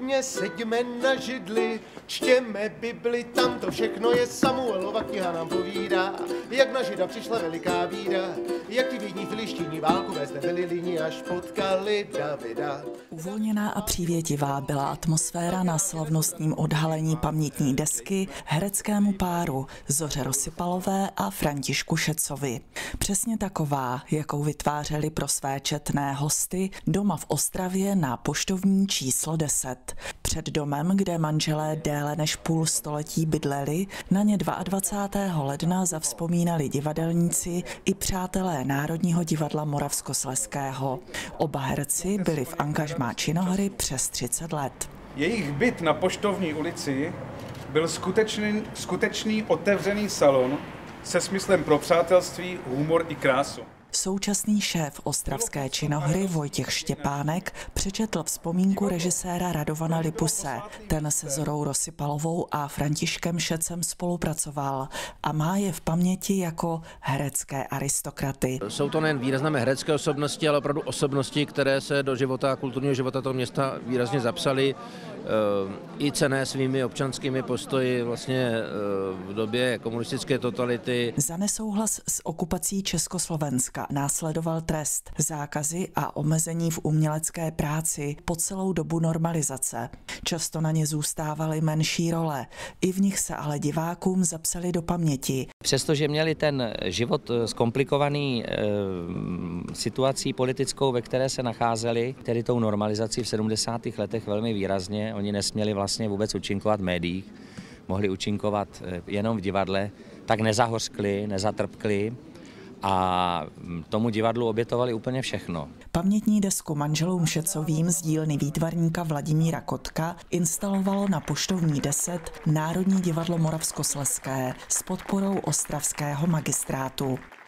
klidně seďme na židli, čtěme Bibli, tam to všechno je. Samuelova kniha nám povídá, jak na Žida přišla veliká bída, jak ty bídní filištíni válku vést nebyli líní, až potkali Davida. Uvolněná a přívětivá byla atmosféra na slavnostním odhalení pamětní desky hereckému páru Zoře Rosypalové a Františku Šecovi. Přesně taková, jakou vytvářeli pro své četné hosty doma v Ostravě na Poštovní číslo 10. Před domem, kde manželé déle než půl století bydleli, na ně 22. ledna zavzpomínali divadelníci i přátelé Národního divadla Moravskoslezského. Oba herci byli v angažmá činohry přes 30 let. Jejich byt na Poštovní ulici byl skutečný otevřený salon se smyslem pro přátelství, humor i krásu. Současný šéf ostravské činohry Vojtěch Štěpánek přečetl vzpomínku režiséra Radovana Lipuse. Ten se Zorou Rosypalovou a Františkem Šecem spolupracoval a má je v paměti jako herecké aristokraty. Jsou to nejen výrazné herecké osobnosti, ale opravdu osobnosti, které se do života a kulturního života toho města výrazně zapsaly, i cenné svými občanskými postoji vlastně v době komunistické totality. Za nesouhlas s okupací Československa následoval trest, zákazy a omezení v umělecké práci po celou dobu normalizace. Často na ně zůstávaly menší role, i v nich se ale divákům zapsali do paměti. Přestože měli ten život zkomplikovaný situací politickou, ve které se nacházeli, tedy tou normalizací v 70. letech velmi výrazně, oni nesměli vlastně vůbec účinkovat v médiích, mohli účinkovat jenom v divadle, tak nezahořkli, nezatrpkli a tomu divadlu obětovali úplně všechno. Pamětní desku manželům Šecovým z dílny výtvarníka Vladimíra Kotka instalovalo na Poštovní 10 Národní divadlo Moravskoslezské s podporou ostravského magistrátu.